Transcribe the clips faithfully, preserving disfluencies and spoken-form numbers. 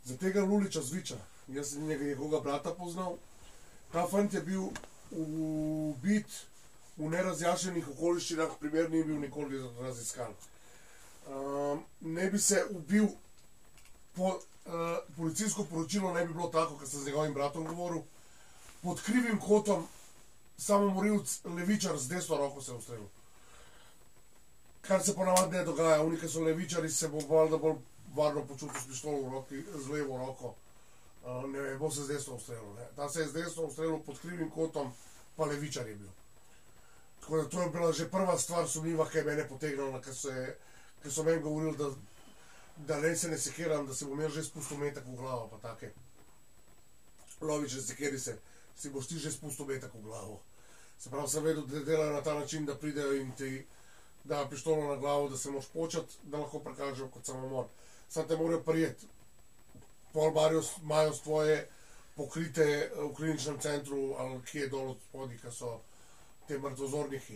Za tega Luliča Zviča, jaz sem njegovega brata poznal, ta fant je bil ubit v nerazjašnjenih okoliščinah, primer ni bil nikoli raziskan. Uh, ne bi se ubil, po, uh, policijsko poročilo ne bi bilo tako, kot sem z njegovim bratom govoril, pod krivim kotom samomorilc levičar z desno roko se je ustrelil. Kar se ponavadi ne dogaja, oni, ki so levičari, se bo valjda bolj varno počutil s pištolo v roki, z levo roko, uh, ne vem, bo se z desno ustrelil. Ne. Ta se je z desno ustrelil pod krivim kotom, pa levičar je bil. Tako da to je bila že prva stvar sumljiva, ki je mene potegnila, ker so, so meni govorili, da, da ne se ne sekiram, da se bom jaz že spustil metek v glavo, pa take. Lovič, ne sekeri se, si boš ti že spustil metek v glavo. Se pravi, sem vedel, da delajo na ta način, da pridejo in ti dajo pištolo na glavo, da se moš počati, da lahko prekažejo kot samomor. Sam te morajo prijeti. Pol imajo svoje pokrite v kliničnem centru ali kje dol od spodaj, ki so te mrtvozorniki,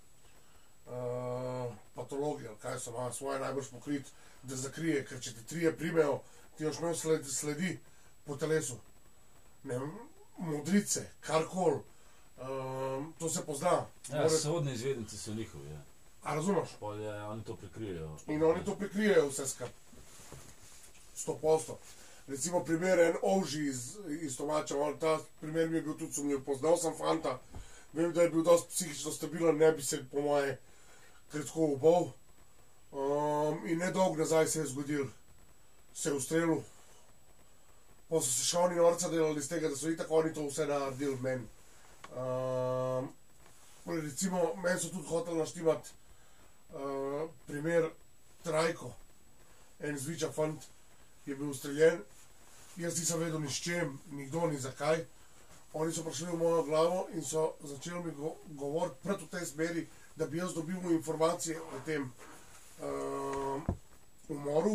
uh, patologi ali kaj so, imajo svoje najbrž pokrit, da zakrije, ker če te trije primejo, ti još imel sled, sledi po telesu. Ne, modrice, karkoli, uh, to se pozna. Ja, More... sodne izvednice so njihovi, ja. A razumeš? Pol je, oni to prikrijejo. In oni to prikrijejo vse skrat. Sto posto. Recimo primer en Ovži iz, iz Tomača, ta primer mi je bil tudi sumljiv. Poznal sem fanta, vem, da je bil dosti psihično stabilen, ne bi se po moje kratko ubol. Um, in nedolgo nazaj se je zgodil, se je ustrelil. Pa so se še oni norca delali iz tega, da so itak oni to vse naredili meni. Um, recimo, meni so tudi hoteli naštimati uh, primer Trajko, en Zviča fant je bil ustreljen. Jaz nisem vedel ni s čem, nikdo ni zakaj. Oni so prišli v mojo glavo in so začeli mi go govoriti pred v tej smeri, da bi jaz dobil informacije o tem uh, umoru.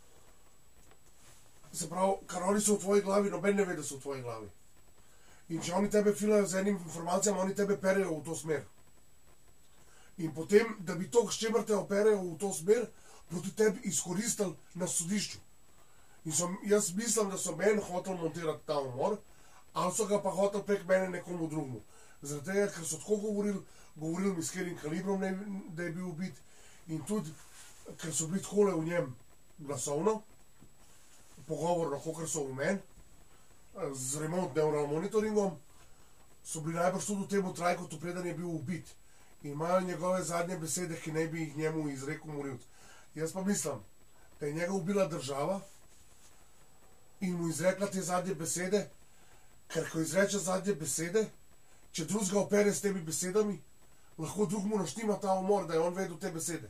Se pravi, kar oni so v tvoji glavi, noben ne ve, da so v tvoji glavi. In če oni tebe filajo z enim informacijama, oni tebe perejo v to smer. In potem, da bi to, s čemer te operejo v to smer, proti tebi izkoristili na sodišču. In so, jaz mislim, da so meni hoteli montirati ta umor, ali so ga pa hoteli prek mene nekomu drugmu. Zaradi tega, ker so tako govorili, govorili mi s katerim kalibrom, ne, da je bil ubit, in tudi, ker so bili takole v njem glasovno, pogovorno, kakor so v meni, z remote neural monitoringom, so bili najbrž tudi v temu Trajkotu, preden je bil ubit. In imajo njegove zadnje besede, ki ne bi jih njemu izrekel morilc. Jaz pa mislim, da je njega ubila država in mu izrekla te zadnje besede, ker ko izreče zadnje besede, če drugega opere s temi besedami, lahko drug mu naštima ta umor, da je on vedel te besede.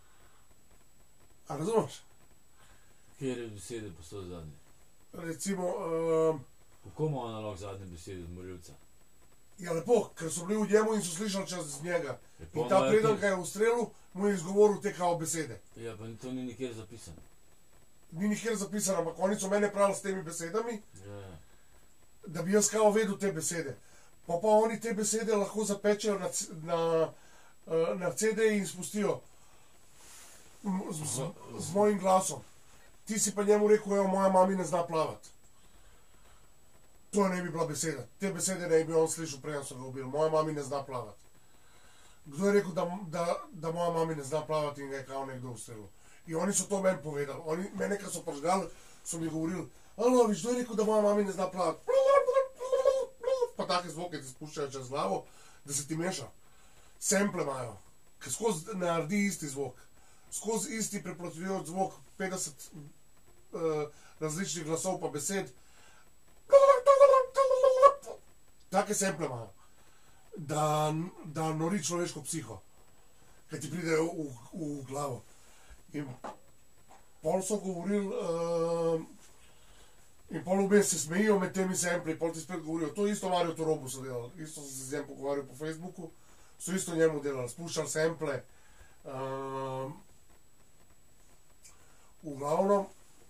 A razumeš? Kjer je besede pa so zadnje? Recimo... Uh, Kako ima ona lahko zadnje besede od morilca? Ja lepo, ker so bili v njemu in so slišali čez njega. In ta preden, ki je ustrelil, mu je izgovoril te kao besede. Ja, pa to ni nikjer zapisano. Ni nikjer zapisano, ampak oni so mene pravili s temi besedami, ja. Da bi jaz kao vedel te besede. Pa pa oni te besede lahko zapečejo na, na, na ce de in spustijo z, z, z mojim glasom. Ti si pa njemu rekel, evo, moja mami ne zna plavati. To ne bi bila beseda. Te besede ne bi on slišal, preden so ga ubili. Moja mami ne zna plavati. Kdo je rekel, da, da, da moja mami ne zna plavati in ga je kao nekdo ustrelil? In oni so to meni povedali. Oni, mene, kad so požgali, so mi govorili, alo, viš, kdo je rekel, da moja mami ne zna plavati? Pa take zvoke ti spuščajo čez glavo, da se ti meša. Sample imajo, ker skozi naredi isti zvok. Skozi isti preprotujoč zvok, petdeset uh, različnih glasov pa besed. Take sample imajo, da, da nori človeško psiho, kaj ti pride v, v, v glavo. In pol so govorili, uh, in pol obe se smejijo med temi sampli, pol ti spet govorijo, to isto Mario Torobu so delali, isto so se z njem pogovarjali po Facebooku, so isto njemu delali, spuščali sample. Uh, v glavnom,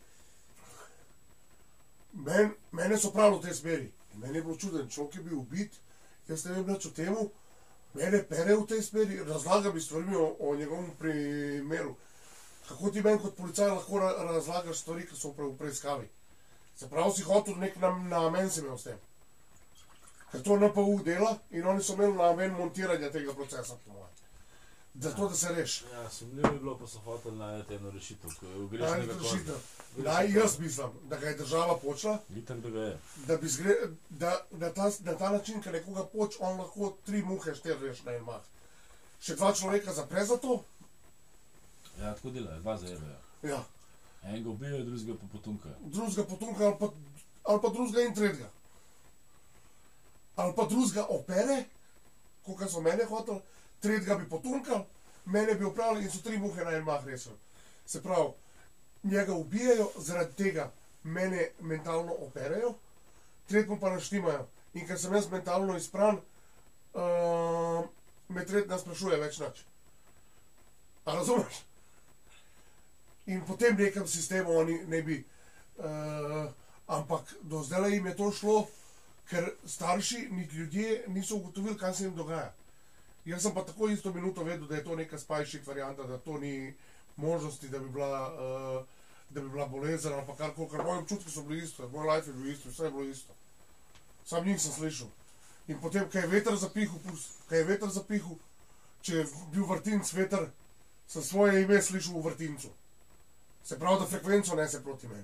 men, mene so pravili v tej smeri. Meni je bilo čuden, človek je bil ubit, jaz ne vem več o temu, mene pere v tej smeri, razlaga mi stvarmi o, o njegovem primeru. Kako ti meni kot policaj lahko razlagaš stvari, ki so v preiskavi? Se pravi, si hotel nek namen si imel s tem. Ker to N P U dela in oni so imeli namen montiranja tega procesa, po mojem. Zato, da se reši. Ja, sumljivo je bilo, pa so hoteli najti eno rešitev, ko greš Najti nekaj rešitev. Greš Naj, nekaj- jaz mislim, da ga je država počela, Itak, da ga je. da bi zgre, da, na, ta, na ta način, ker nekoga poč, on lahko tri muhe štiri reši na en mah. Še dva človeka zapre za to, Ja, tako delajo, dva zajebajo. ja, Enega ubijajo, drugega pa potunkajo. drugega potunka ali pa, ali pa drugega in tretjega. Ali pa drugega opere, kakor so mene hoteli, tretjega bi potunkal, mene bi upravili in so tri muhe na en mah rešili. Se pravi, njega ubijajo, zaradi tega mene mentalno operejo, tretjemu pa naštimajo. In ker sem jaz mentalno izpran, uh, me tretji ne sprašuje več nič. A razumeš? In potem v nekem sistemu oni ne bi. Uh, ampak do zdaj jim je to šlo, ker starši, niti ljudje niso ugotovili, kaj se jim dogaja. Jaz sem pa tako isto minuto vedel, da je to neka spajšik varianta, da to ni možnosti, da bi bila, uh, da bi bila bolezen ali pa karkoli, ker moji občutki so bili isto, moj life je bil isto, vse je bilo isto. Sam njih sem slišal. In potem, kaj je veter zapihal, kaj je veter zapihal, če je bil vrtinc veter, sem svoje ime slišal v vrtincu. Se pravi, da frekvenco nese proti meni.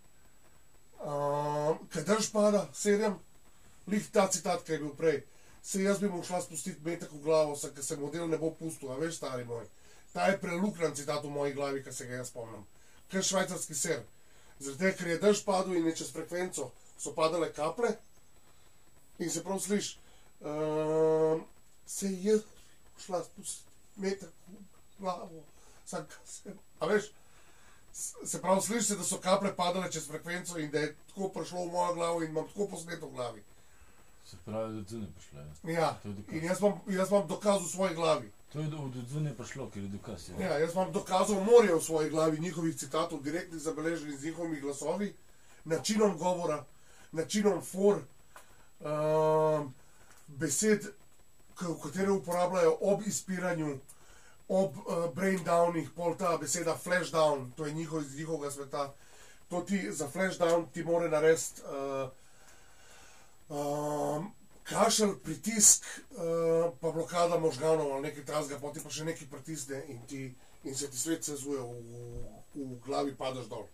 Uh, kaj drž pada, sedem, lih ta citat, kaj je bil prej. Se jaz bi mu šla spustiti metek v glavo, ker se model ne bo pustil, a veš, stari moj. Ta je preluknjan citat v moji glavi, ker se ga jaz spomnim. Kaj švajcarski ser. Zaradi tega, ker je dež padel in je čez frekvenco, so padale kaple in se prav sliš, uh, se je jaz šla spustiti metek v glavo, sam se, a veš, se prav sliš se, da so kaple padale čez frekvenco in da je tako prišlo v mojo glavo in imam tako posneto v glavi. Se pravi, da od zunaj prišlo, ja. Ja, To je dokaz. in jaz imam, jaz imam dokaz v svoji glavi. To je do- od zunaj prišlo, ker je dokaz, ja. Ja, jaz imam dokazov morje v svoji glavi, njihovih citatov, direktnih zabeleženih z njihovimi glasovi, načinom govora, načinom for, um, besed, k- v katere uporabljajo ob izpiranju, ob uh, brain downih, pol ta beseda flash down, to je njihov iz njihovega sveta. To ti za flash down ti more narediti uh, um, kašelj, pritisk, uh, pa blokada možganov ali nekaj takega, potem pa še nekaj pritisne in, ti, in se ti svet sezuje, v, v, v glavi padaš dol.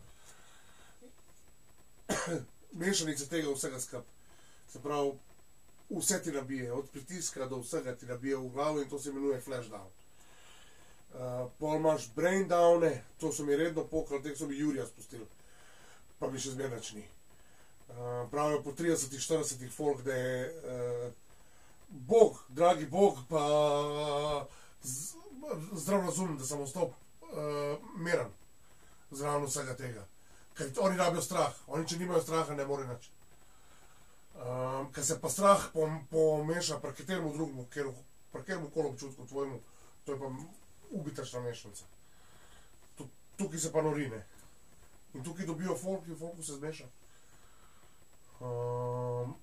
Mešanica tega vsega skup. Se pravi, vse ti nabije, od pritiska do vsega ti nabije v glavo in to se imenuje flash down. Uh, pol imaš brain downe, to so mi redno pokali, teh so mi Jurija spustili, pa mi še zmeraj nič ni. Uh, pravijo po tridesetih, štiridesetih folk, da je uh, Bog, dragi Bog, pa z, zdrav razum, da sem ostal uh, miren zraven vsega tega. Ker oni rabijo strah, oni če nimajo straha, ne more nič. Um, ker se pa strah pomeša pri kateremu drugemu, pri kateremu koli občutku tvojemu, to je pa ubitačna mešanica. Tukaj se pa norine. In tukaj dobijo folk in folku se zmeša. Um,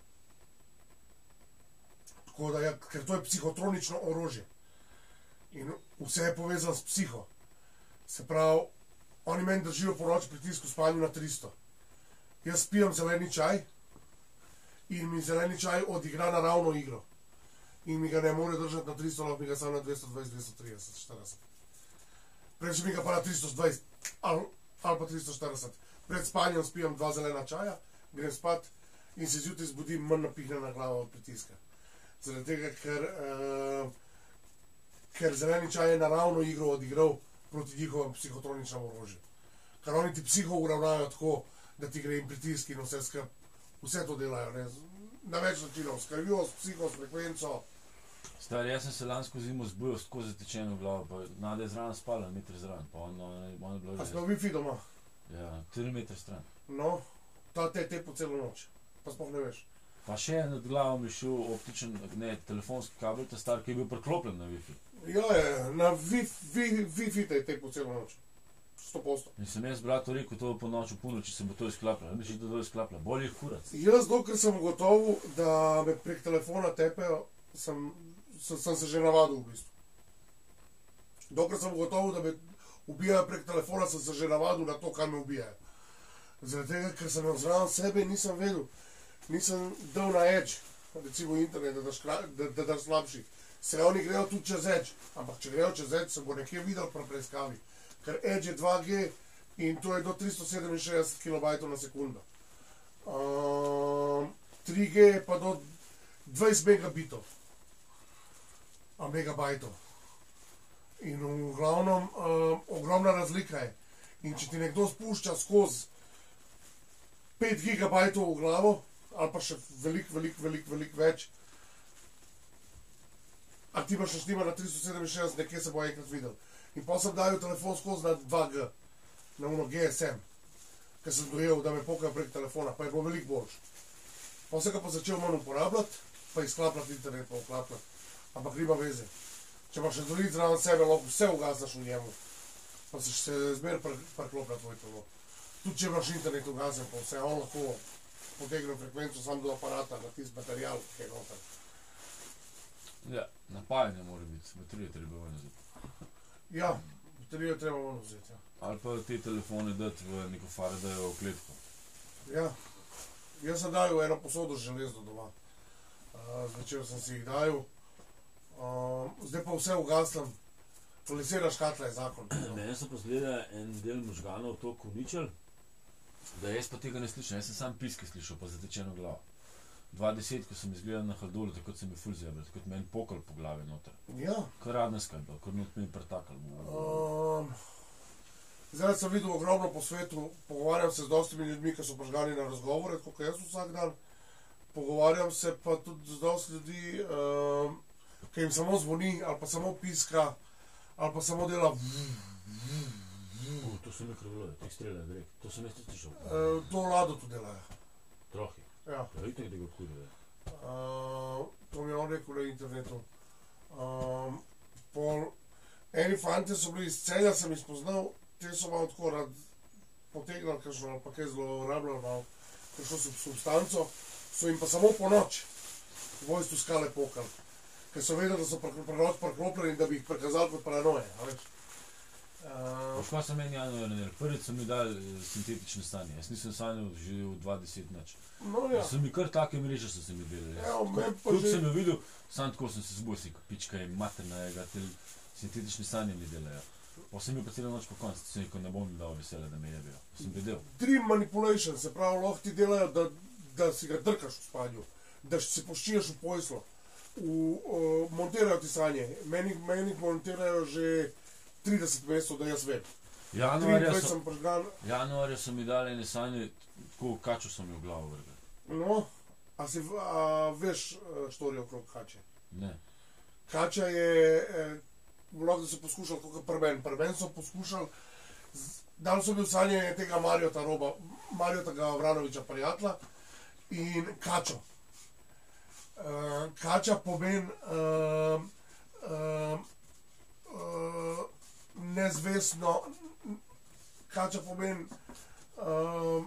tako da, ja, ker to je psihotronično orožje. In vse je povezano s psiho. Se pravi, oni meni držijo po noči pritisk v spanju na tristo. Jaz pijem zeleni čaj in mi zeleni čaj odigra naravno igro. In mi ga ne more držati na tristo, lahko mi ga samo na dvesto dvajset, dvesto trideset, štirideset. Prej mi ga pa na tristo dvajset ali, ali pa tristo štirideset. Pred spanjem spijem dva zelena čaja, grem spat in se zjutraj zbudim manj napihnjena glava od pritiska. Zaradi tega, ker, uh, ker zeleni čaj je naravno igro odigral proti njihovem psihotroničnem orožju. Ker oni ti psiho uravnajo tako, da ti gre in pritisk in vse skup. Vse to delajo, ne? Na več načinov, s krvjo, s psiho, s frekvenco. Stari, jaz sem se lansko zimo zbujal tako zatečeno v glavo, pa Nada je zraven spala, meter zraven, pa on, on, on je bilo A že, smo Wi-Fi doma? ja, tri metre stran. No, ta te te po celo noč. Pa sploh ne veš. Pa še nad glavo mi je šel optičen, ne, telefonski kabel, ta star, ki je bil priklopljen na Wi-Fi. Ja, je, na Wi-Fi Wi-Fi te te po celo noč. sto posto. In sem jaz bratu rekel, to po noči, po noči se bo to izklapljalo, ne bi to to izklapljalo, bolje je furac. Jaz, dokler sem gotovo, da me prek telefona tepejo, sem, sem, sem se že navadil v bistvu. Dokler sem gotovo, da me ubijajo prek telefona, sem se že navadil na to, kaj me ubijajo. Zaradi tega, ker sem zraven sebe in nisem vedel, nisem dal na edge, recimo internet, da daš, da, da daš slabši. Se oni grejo tudi čez edge, ampak če grejo čez edge, se bo nekje videl pri preiskavi. Ker edge je dva G in to je do tristo sedeminšestdeset kilobajtov na sekundo. Um, tri G je pa do dvajset megabitov, a megabajtov. In v glavnem, um, ogromna razlika je. In če ti nekdo spušča skozi pet gigabajtov v glavo, ali pa še veliko, veliko, veliko, veliko več, a ti imaš štima na tristo sedeminšestdeset, nekje se bo enkrat videl. In pa sem dajal telefon skozi na dva G, na uno G S M, ker sem dojel, da me pokajo prek telefona, pa je bilo veliko boljš. Pa sem ga pa začel manj uporabljati, pa izklapljati internet, pa uklapljati. Ampak nima veze. Če imaš satelit zraven sebe, lahko vse ugasnaš v njemu, pa se še zmer prekloplja tvoj telo. Tudi če imaš internet ugasen, pa vse, on lahko potegne frekvenco sam do aparata, na tist material, ki je noter. Ja, napajanje mora biti, baterije treba ven vzeti. Ja, baterijo treba ven vzeti, ja. Ali pa te telefone dati v neko Faradayovo kletko. Ja, jaz sem dajal eno posodo železno doma. Uh, Zvečer sem si jih dajal. Uh, zdaj pa vse ugasnem. Policira škatla je zakon. Mene so pa zgleda en del možganov toliko uničil, da jaz pa tega ne slišam. Jaz sem sam piske slišal, pa zatečeno glavo. dva deset, ko sem izgledal na Haldolu, takrat sem je ful zjebel, takrat meni pokal po glavi noter. Ja. Kar radneska je bil, kar not mi je pretakal. Um, zdaj sem videl ogromno po svetu, pogovarjam se z dostimi ljudmi, ki so prižgani na razgovore, kot jaz vsak dan. Pogovarjam se pa tudi z dosti ljudi, um, ki jim samo zvoni, ali pa samo piska, ali pa samo dela Uh, to so mikrovlode, teh strelja grek, to sem jaz tudi slišal. uh, to vlado tu delajo. Trohi. Ja. Ja, vidite, da ga kurje. Uh, to mi je on rekel na internetu. Um, pol, eni fantje so bili iz Celja, sem jih spoznal, te so malo tako rad potegnali, kakšno, ali pa kaj zelo rabljali malo, kakšno substanco, so jim pa samo po noč vojstu skale pokali, ker so vedeli, da so preroč preklopljeni, da bi jih prekazali kot paranoje, a veš. Uh, Šla sem meni januar naredil, prvič so mi dali sintetične stanje, jaz nisem sanjal že v dva deset nič. no ja, So mi kar take mreže so se mi delali. Ja, meni pa Koliko že- sem jo videl, sam tako sem se zbusil, ko pička je maternega, te sintetične stanje mi delajo. Pa sem bil pa celo noč po koncu, sem rekel, ne bom jim dal veselja, da me jebijo. Sem bedel. dream manipulation, se pravi, lahko ti delajo, da, da si ga drkaš v spanju, da se poščijaš v poslu, v, uh, montirajo ti sanje, meni, meni montirajo že trideset mesecev, da jaz vem. Januarja triindvajset so, sem prižgal, januarja so mi dali ene sanje, tako kačo so mi v glavo vrgli. no, a si v- a, veš uh, štorijo okrog kače? Ne. Kača je, eh, lahko da so poskušali, kot pri meni, pri meni so poskušali, z- dali so bil sanje tega Marjota Roba, Marjota Gavranoviča prijatelja in kačo. Uh, kača pomeni uh, uh, uh, nezvestno, kača pomeni, uh,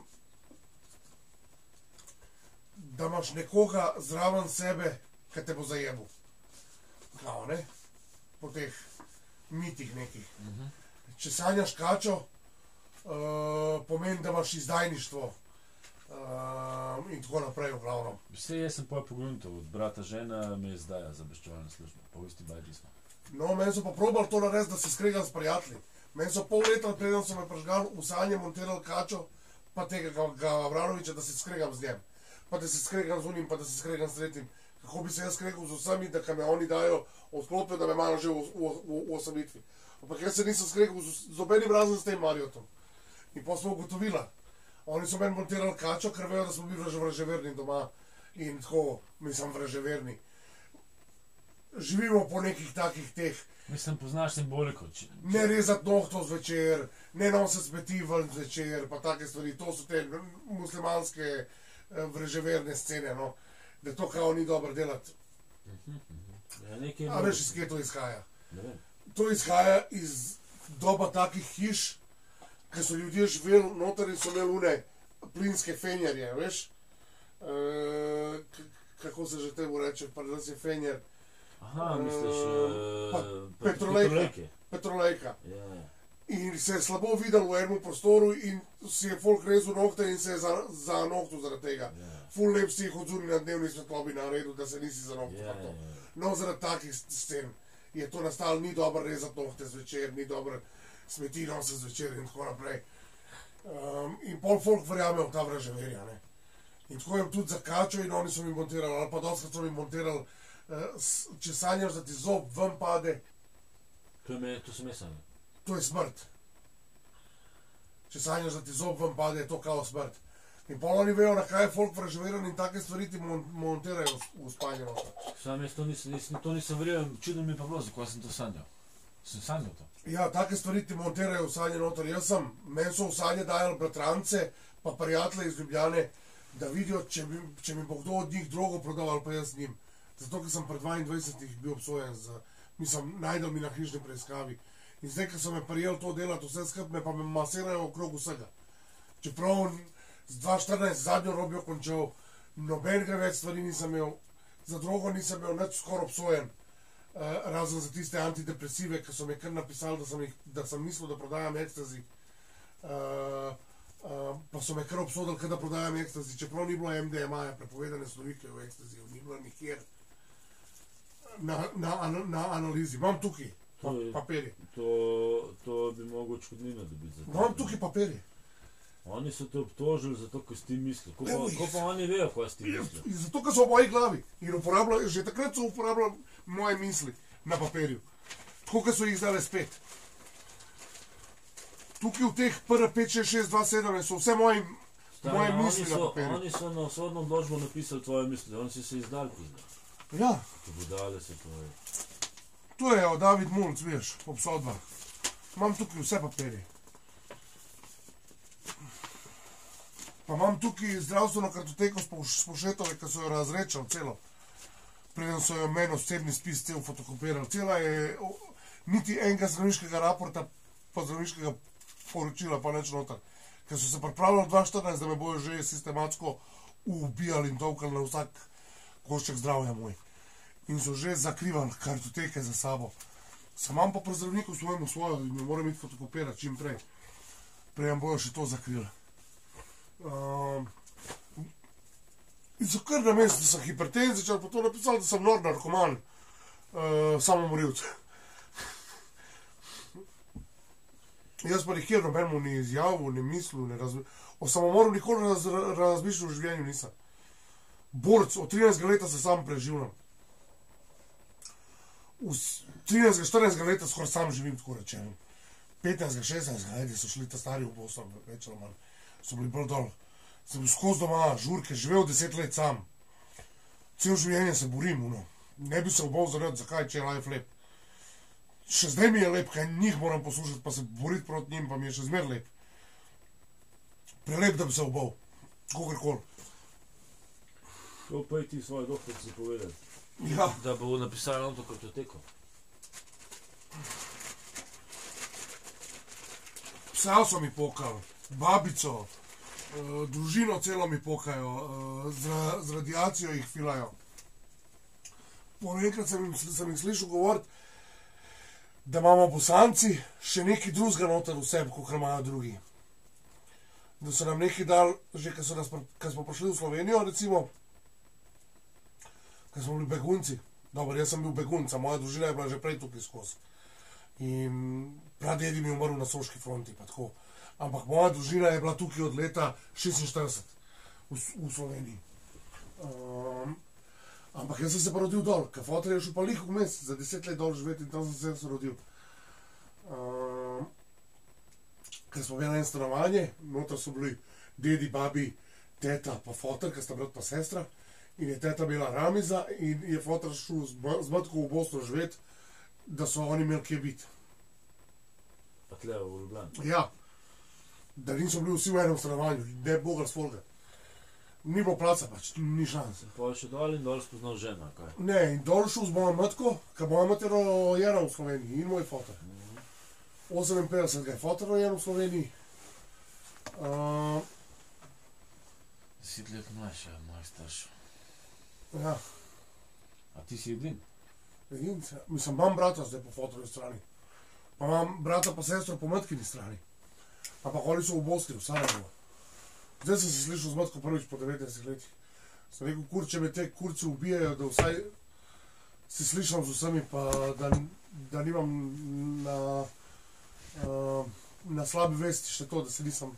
da imaš nekoga zraven sebe, ki te bo zajebil. Kao, ne? Po teh mitih nekih. Mhm. Če sanjaš kačo, uh, pomeni, da imaš izdajništvo uh, in tako naprej v glavnem. Vse jaz sem poje pogruntal, od brata žena me izdaja za obveščevalno službo, pa v isti bajdi smo. No, meni so pa probali to narediti, da se skregam s prijatelji. Meni so pol leta, preden so me prižgal, v sanje montirali kačo, pa tega Gavranoviča, da se skregam z njem. Pa da se skregam z unim, pa da se skregam s tretjim. Kako bi se jaz skregal z vsemi, da ka me oni dajo odklopijo, da me imajo že v, v, v, v osamlitvi. Ampak jaz se nisem skregal z, z obenim razen s tem Marjotom. In pa smo ugotovila. Oni so meni montirali kačo, ker vejo, da smo bili vraževerni doma. In tako, mislim, vraževerni. Živimo po nekih takih teh, Mislim, poznaš simboliko. Če, ne rezati nohtov zvečer, ne nositi smeti ven zvečer, pa take stvari. To so te muslimanske eh, vraževerne scene, no. Da to kao ni dobro delati. ja, nekaj je A bilo- veš, iz kje to izhaja? Ne vem. To izhaja iz doba takih hiš, ki so ljudje živeli noter in so imeli une plinske fenjerje, veš? E, kako se že temu reče, pa da se fenjer, Aha, misliš, Eh, uh, pa petrolejka. Petrolejka. Ja, ja. in se je slabo videl v enem prostoru in si je folk rezal nohte in se je za, za nohtu zaradi tega. Ja. Ful lep si jih odzuni na dnevni svetlobi naredil, da se nisi za nohto Ja, vrtal. ja, ja. No, zaradi takih scen je to nastalo, ni dobro rezati nohte zvečer, ni dobro smeti nositi zvečer in tako naprej. Um, in pol folk verjame v ta vraževerja, ne. In tako je tudi zakačal in oni so mi montirali, ali pa doskrat so mi montirali, uh, s- če sanjaš, da ti zob ven pade, To, je me, to sem jaz sanjal. to je smrt. Če sanjaš, da ti zob ven pade, je to kao smrt. In pol oni vejo, na kaj je folk vraževeren in take stvari ti mon montirajo v, v spanje noter. Sam jaz to nisem, nisem, to nisem verjel, čudno mi je pa bilo, zakaj sem to sanjal. Sem sanjal to. Ja, take stvari ti montirajo v sanje noter. Jaz sem, meni so v sanje dajali bratrance, pa prijatelje iz Ljubljane, da vidijo, če mi, če mi bo kdo od njih drogo prodal ali pa jaz njim. Zato, ker sem pred dvaindvajsetih bil obsojen, za, mislim, najdel mi na hišni preiskavi. In zdaj, ker so me prijeli to delati, vse skupaj me pa me masirajo okrog vsega. Čeprav z dva štirinajst zadnjo robijo končal, nobenega več stvari nisem imel, za drogo nisem imel nič skoraj obsojen. Uh, razen za tiste antidepresive, ki so mi kar napisali, da sem, jih, da sem mislil, da prodajam ekstazi. Uh, uh, pa so me kar obsodili, da prodajam ekstazi, čeprav ni bilo M D M A-ja, prepovedane snovi v ekstaziju, ni bilo nikjer na, na, na, na analizi. Imam tukaj pa, To je- papirje. To, to bi mogel odškodnino dobiti za to. Imam tukaj papirje. Oni so te obtožili zato, ker si ti mislil. Ko pa, Evo jih. ko pa oni vejo, kaj si ti In mislil. zato, ker so v moji glavi in uporabljajo, že takrat so uporabljali moje misli na papirju. Tako, kot so jih zdaj spet. Tukaj v teh P R pet šest šest dva sedem so vse moje, Stari, moje oni misli na so, papirju. oni so na sodno odločbo napisali tvoje misli, oni so se izdali pizda. Ja, Ko budale se to je. to je David Mulc, veš, obsodba. Imam tukaj vse papirje. Pa imam tukaj zdravstveno kartoteko s Poš- s Pošetove, ki so jo razrečali celo. Preden so jo meni osebni spis cel fotokopirali. Cela je, o, niti enega zdravniškega raporta, pa zdravniškega poročila, pa nič noter. Ker so se pripravljali dva štirinajst, da me bojo že sistematsko ubijali in tolkali na vsak košček zdravja moj. In so že zakrivali kartoteke za sabo. Sam imam pa pri zdravniku svojemu svojo in jo moram iti fotokopirati čim prej. Prej bojo še to zakrili. Um, in so kar na mestu, da sem hipertenzičar, pa to napisali, da sem nor narkoman, uh, samomorilc. Jaz pa nikjer nobenemu ni izjavil, ni mislil, ne razmišljal. O samomoru nikoli raz, razmišljal v življenju nisem. Borc, od trinajstega leta se sam preživljam. V trinajstega, štirinajstega leta skoraj sam živim, tako rečeno. petnajstega, šestnajstega, ajde, so šli ta stari v Boston, več ali manj. So bili bolj dol. Sem bil skozi doma, žurke, živel deset let sam. Cel življenje se borim, no. Ne bi se obal zaradi, zakaj, če je life lep. Še zdaj mi je lep, kaj njih moram poslušati, pa se boriti proti njim, pa mi je še zmer lep. Prelep, da bi se obal. Kakorkoli. To pa je ti svoje doktorici povedati. Ja. Da bo napisala na to kartoteko. Psa so mi pokali, babico, uh, družino celo mi pokajo, uh, z, ra- z radiacijo jih filajo. Po enkrat sem, jim- sem jih slišal govoriti, da imamo Bosanci še nekaj drugega noter v sebi, kot imajo drugi. Da so nam nekaj dali, že ko so nas pri- ko smo prišli v Slovenijo, recimo, ko smo bili begunci. Dobro, jaz sem bil begunca, moja družina je bila že prej tukaj skozi. In pradedi mi je umrl na Soški fronti, pa tako. Ampak moja družina je bila tukaj od leta šestinštirideset v, S- v Sloveniji. Um, ampak jaz sem se pa rodil dol, ker fotor je šel pa lih vmes za deset let dol živeti in tam sem se rodil. Um, ker smo imeli eno stanovanje, noter so bili dedi, babi, teta pa fotor, ker sta brat pa sestra. In je teta bila Ramiza in je fotor šel z, ba- z matko v Bosno živeti, da so oni imeli kje biti. Pa tle v Ljubljani. Ja, da niso bili vsi v enem stanovanju, ne bogar s folga. Ni bilo placa pač, ni šanse. Pa je še dol in dol spoznal žena, kaj. Ne, in dol šel z mojo matko, ker moja mater rojena v Sloveniji in moj fotor. oseminpetdeset je fotor rojen v Sloveniji. Uh, Deset let mlajša, moj starš. ja, A ti si edin? edinca. Mislim, imam brata zdaj po fotorju strani. Pa imam brata pa sestro po matkini strani. Ampak oni so v Bosni, v Sarajevo. Zdaj sem se slišal z matko prvič po devetdesetih letih. Sem rekel, kur, če me te kurci ubijajo, da vsaj se slišam z vsemi, pa da, da nimam na, uh, na slabi vesti še to, da se nisem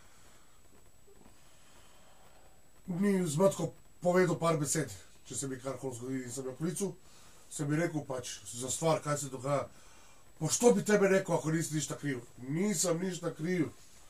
ni z matko povedal par besed, če se mi karkoli zgodi. In sem jo klical, sem mi rekel pač za stvar, kaj se dogaja. Pa što bi tebe rekel, ako nisi ništa kriv? Nisem ništa kriv.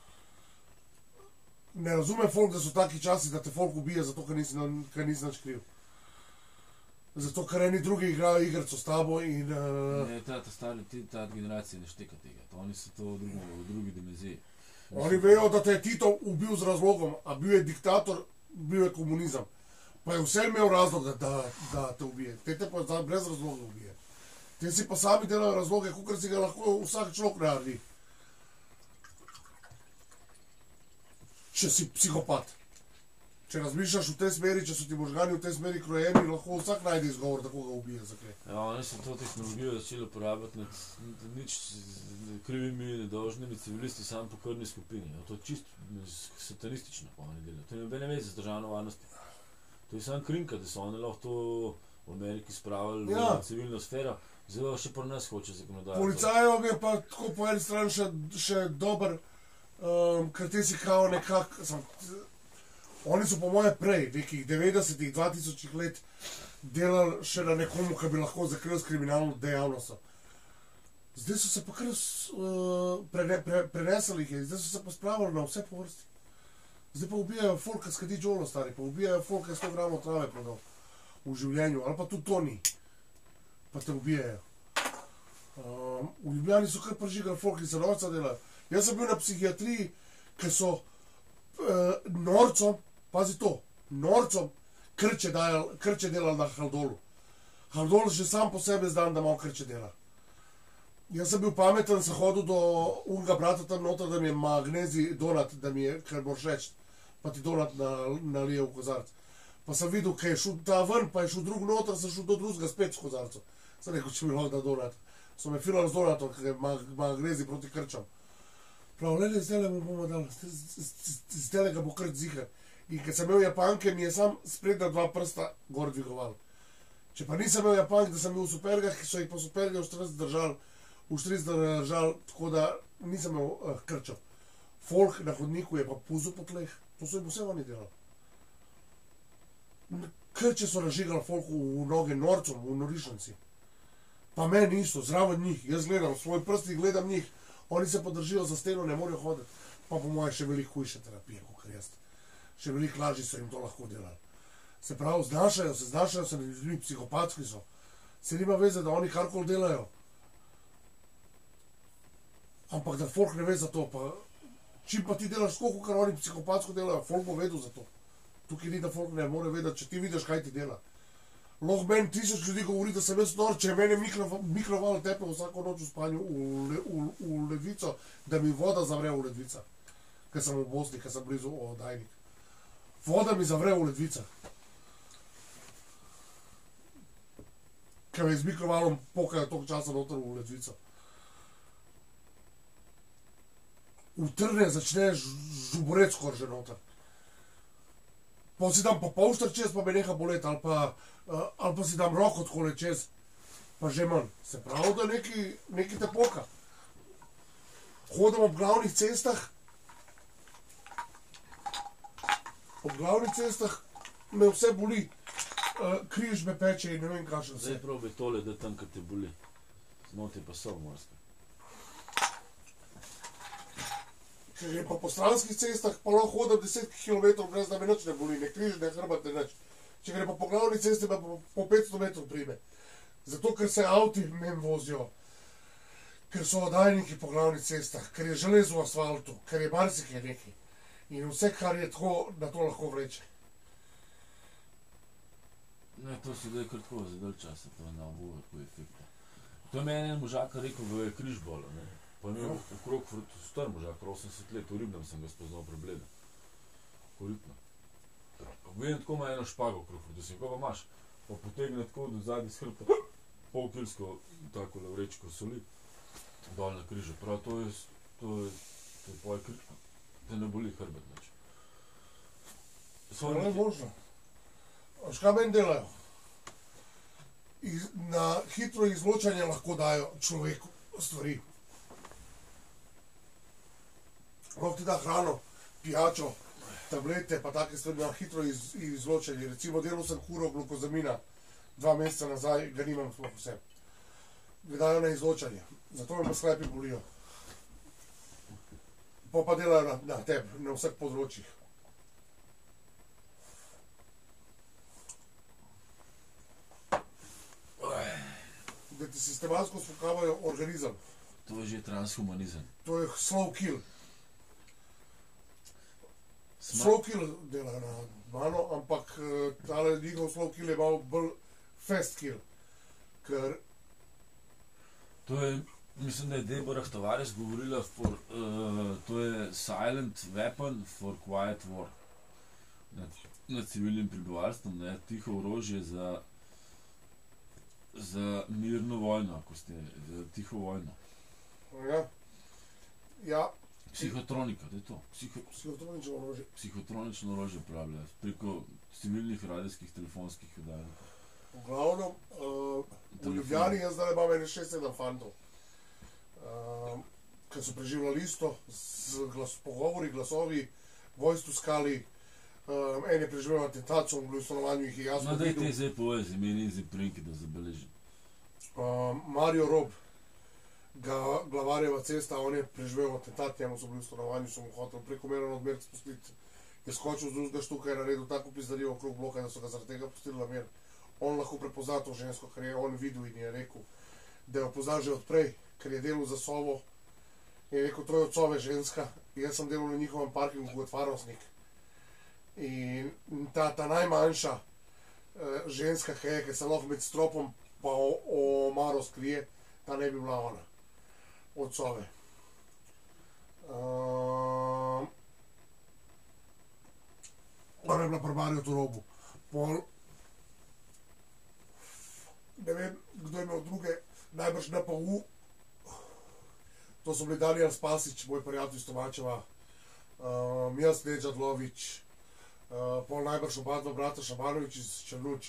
Ne razumem folk, da so taki časi, da te folk ubije, zato ker nisi, ker nisi nič kriv. Zato ker eni drugi igrajo igrico s tabo in... Uh... Ne, ta, ta stari, ta generacija ne šteka tega. To, oni so to v, drugo, v drugi dimenziji. Oni vejo, da te je Tito ubil z razlogom, a bil je diktator, bil je komunizem. Pa je vse imel razlog, da, da, da te ubije. Te te pa brez razloga ubije. Te si pa sami delajo razloge, kakor si ga lahko vsak človek naredi. Če si psihopat. Če razmišljaš v tej smeri, če so ti možgani v tej smeri krojeni, lahko vsak najde izgovor, da koga ubije, zakaj. Ja, oni so to tehnologijo začeli uporabljati nad nič krivimi, nedolžnimi civilisti, samo po krvni skupini. To je čisto satanistično, pa oni delajo. To je nobene veze z državno varnostjo. To je samo krinka, da so oni lahko to v Ameriki spravili ja. v civilno sfero. Zelo še pri nas hoče zakonodajo. Policajev je pa tako po eni strani še, še dober, um, ker te si kao nekak... Sam, oni so po moje prej, nekih devetdesetih, dva tisočih let delali še na nekomu, ki bi lahko zakril s kriminalno dejavnostjo. Zdaj so se pa kar uh, prene, pre, prenesali jih, zdaj so se pa spravili na vse po vrsti. Zdaj pa ubijajo folk, ki skadi džolo stari, pa ubijajo folk, ki sto gramov trave prodal v življenju, ali pa tudi to ni. Pa te ubijajo. Um, v Ljubljani so kar prižigali folk, ki se norca delajo. Jaz sem bil na psihiatriji, ker so uh, norcom, pazi to, norcom krče, dajal, krče delali na Haldolu. Haldol že sam po sebe zdan, da malo krče dela. Jaz sem bil pameten, sem hodil do unga brata tam noter, da mi je magnezij donat, da mi je, ker moraš reči, pa ti donat nalije v kozarc. Pa sem videl, kaj je šel ta ven, pa je šel drug noter, sem šel do drugega spet v kozarcu. Sem rekel, če mi lahko da donat. So me filali z donatom, ker je magnezij proti krčam. Prav, lele, zdaj mu bomo dali, zdaj ga bo krč zihar. In ker sem imel Japanke, mi je sam sprednja dva prsta gor dvigoval. Če pa nisem imel Japank, da sem bil v supergah, ki so jih pa superge v štirideset držal, v štirideset držal, tako da nisem imel uh, krčev. Folk na hodniku je pa puzo po tleh, to so jim vse oni delali. Krče so nažigali folku v noge norcom, v norišanci. Pa meni isto, zraven njih, jaz gledam, svoj prsti gledam njih, oni se podržijo za steno, ne morejo hoditi. Pa po moje še veliko hujše terapije, kot jaz. Še veliko lažje so jim to lahko delali. Se pravi, znašajo se, znašajo se ljudmi, psihopatski so. Se nima veze, da oni karkoli delajo. Ampak da folk ne ve za to, pa čim pa ti delaš skoku, kar oni psihopatsko delajo, folk bo vedel za to. Tukaj ni, da folk ne more vedeti, če ti vidiš, kaj ti dela. Lahko meni tisoč ljudi govori, da sem jaz nor, če je mene mikro, mikroval tepe vsako noč v spanju v, le, v, v ledvico, da mi voda zavre v ledvica. Ker sem v Bosni, ker sem blizu Oddajnik. Voda mi zavre v ledvica. Ker me z mikrovalom pokajo toliko časa noter v ledvico. Utrne začne žuborec skor že noter. Pa si dam pa polšter čez, pa me neha boleti, ali pa, uh, ali pa si dam roko takole čez, pa že manj. Se pravi, da neki, neki te poka. Hodim ob glavnih cestah, ob glavnih cestah me vse boli, uh, križ me peče in ne vem kakšen vse. Zdaj probi tole, da tam, kad te boli. Znoti pa so morske. Če že pa po stranskih cestah, pa lahko hodim deset kilometrov brez da me nič ne boli, ne križ, ne hrbet, ne nič. Če gre pa po glavni cesti, pa po petsto metrov prime. Zato, ker se avti mem vozijo, ker so oddajniki po glavnih cestah, ker je železo v asfaltu, ker je marsikaj neki. In vse, kar je tako, da to lahko vreče. Ne, to si daj kar tako za dalj časa, to je na oboje, ko je efekta. To je meni en možak rekel, da je križ bolo, ne. Pa je imel okrog star možak, osemdeset let, v Ribnem sem ga spoznal prebleda. Koritno. Vidim, tako ima eno špago okrog frutusin, ko pa imaš, pa potegne tako do zadnji skrpa pol kilsko takole vrečko soli. Dol na križu, prav to je, to je, to je poj križ, te ne boli hrbet več. To je možno. Veš, kaj meni delajo? Iz, na hitro izločanje lahko dajo človeku stvari. Lahko ti da hrano, pijačo, tablete, pa take stvari na hitro iz, izločanje. Recimo delal sem kuro glukozamina dva meseca nazaj, ga nimam sploh vse. Ga dajo na izločanje, zato me pa sklepi bolijo. Pa pa delajo na, na tebi, na vseh področjih. Da ti sistematsko spokavajo organizem. To je že transhumanizem. To je slow kill. Sma- Slow kill dela na mano, ampak eh, tale njihov slow kill je malo bolj fast kill. Ker To je, mislim, da je Deborah Tavares govorila, for, uh, to je silent weapon for quiet war. Nad, nad civilnim prebivalstvom, ne, tiho orožje za, za mirno vojno, ako ste, za tiho vojno. ja, ja, Psihotronika, to je to. Psiho, psihotronično orožje. psihotronično orožje uporabljajo preko civilnih radijskih telefonskih oddaj. V glavnem, uh, v Ljubljani jaz zdaj imam ene šest sedem fantov, uh, ki so preživljali isto, z glas, pogovori, glasovi, voice to skali, uh, en je preživel atentat, so bili v stanovanju, jih je jasno No, daj videl. te zdaj povej z imeni in z priimki, da zabeležim. Uh, Mario Rob, ga, Glavarjeva cesta, on je preživel atentat, njemu so bili v stanovanju, so mu hotel prekomeren odmer spustiti. Je skočil z drugega štuka in naredil tako pizdarijo okrog bloka, da so ga zaradi tega pustili na mir. On lahko prepozna to žensko, kar je on videl in je rekel, da jo pozna že odprej, ker je delal za Sovo. Je rekel, to je od Sove ženska. Jaz sem delal na njihovem parkingu kot varnostnik. In ta, ta najmanjša eh, ženska, ki je, ki se lahko med stropom pa omaro skrije, ta ne bi bila ona. Od Sove. Um, ona je bila pri Mariotu Robu. Pol, ne vem, kdo je imel druge, najbrž N P U, to so bili Daniel Spasić, moj prijatelj iz Tomačeva, um, jaz Nedžad Lović, uh, pol najbrž oba dva brata Šabanović iz Črnuč.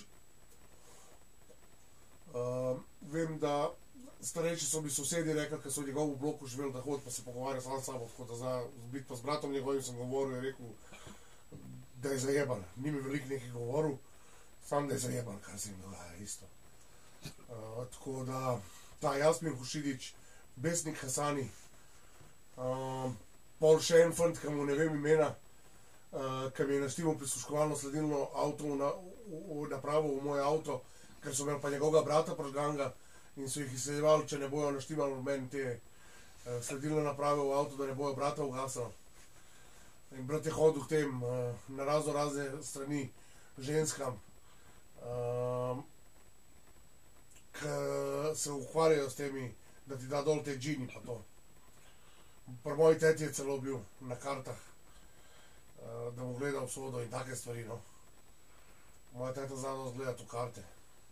Um, vem, da starejši so mi sosedi rekli, ker so v njegovem bloku živeli, da hod pa se pogovarja sam s sabo, tako da za biti pa z bratom njegovim sem govoril, je rekel, da je zajeban. Ni mi veliko nekaj govoril, sam da je zajeban, kar se jim dogaja isto. Uh, tako da ta Jasmin Hušidić, Besnik Hasani, um, pol še en fant, ki mu ne vem imena, uh, ki mi je naštimal prisluškovalno sledilno avto na, v, v, napravo v moj avto, ker so imeli pa njegovega brata pržganga in so jih izseljevali, če ne bojo naštimali v meni te uh, sledilne naprave v avto, da ne bojo brata ugasali. In brat je hodil k tem uh, na razno razne strani ženskam, um, ki se ukvarjajo s temi, da ti da dol te džini pa to. Pri moji teti je celo bil na kartah, da mu gleda usodo in take stvari, no. Moja teta znala gledati v karte.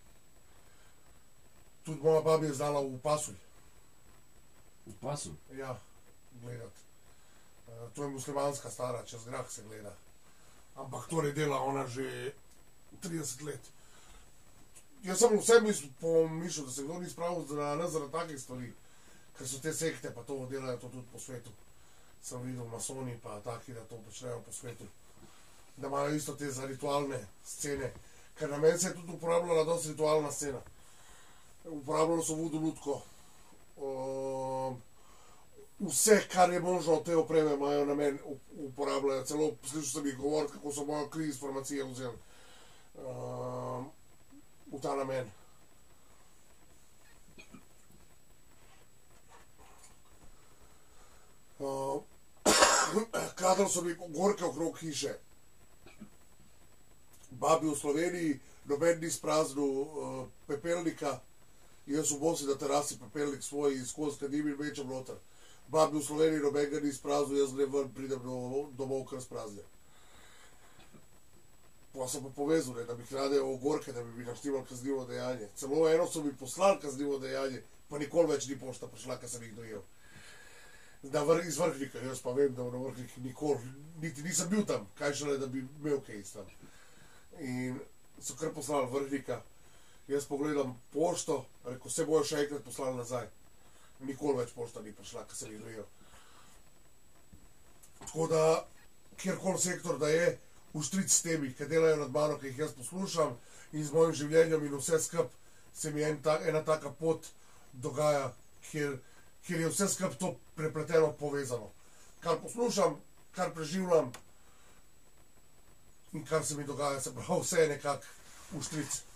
Tudi moja babi je znala v pasulj. V pasu? Ja, gledati. To je muslimanska stara, čez grah se gleda. Ampak to ne dela ona že trideset let. Jaz sem vse pomišljal, da se kdo ni spravil za nas zaradi takih stvari, ker so te sekte pa to delajo to tudi po svetu. Sem videl masoni pa taki, da to počnejo po svetu. Da imajo isto te za ritualne scene, ker na meni se je tudi uporabljala dosti ritualna scena. Uporabljalo so voodoo lutko. Um, vse, kar je možno od te opreme, imajo na meni uporabljajo. Celo slišal sem jih govoriti, kako so mojo kri informacije vzeli. Um, v ta namen. Uh, kadar so mi gorke okrog hiše, babi v Sloveniji, noben ni spraznil uh, pepelnika, jaz v Bosni na terasi pepelnik svoj in skozi kadim in mečem noter. Babi v Sloveniji noben ga ni spraznil, jaz grem ven, pridem do, domov kar sprazne. Pa sem pa povezal, ne, da bi kradejo ogorke, da bi mi naštimali kaznivo dejanje. Celo eno so mi poslali kaznivo dejanje, pa nikoli več ni pošta prišla, ker sem jih dojel. Na vrh, iz Vrhnika, jaz pa vem, da na Vrhnik nikoli, niti nisem bil tam, kaj šele, da bi imel kaj tam. In so kar poslali Vrhnika, jaz pogledam pošto, rekel, vse bojo še enkrat poslali nazaj. Nikoli več pošta ni prišla, ker sem jih dojel. Tako da, kjerkoli sektor da je, uštric s temi, ki delajo nad mano, ki jih jaz poslušam in z mojim življenjem in vse skup, se mi en ta, ena taka pot dogaja, kjer, kjer je vse skup to prepleteno povezano. Kar poslušam, kar preživljam in kar se mi dogaja, se pravi, vse je nekako uštric.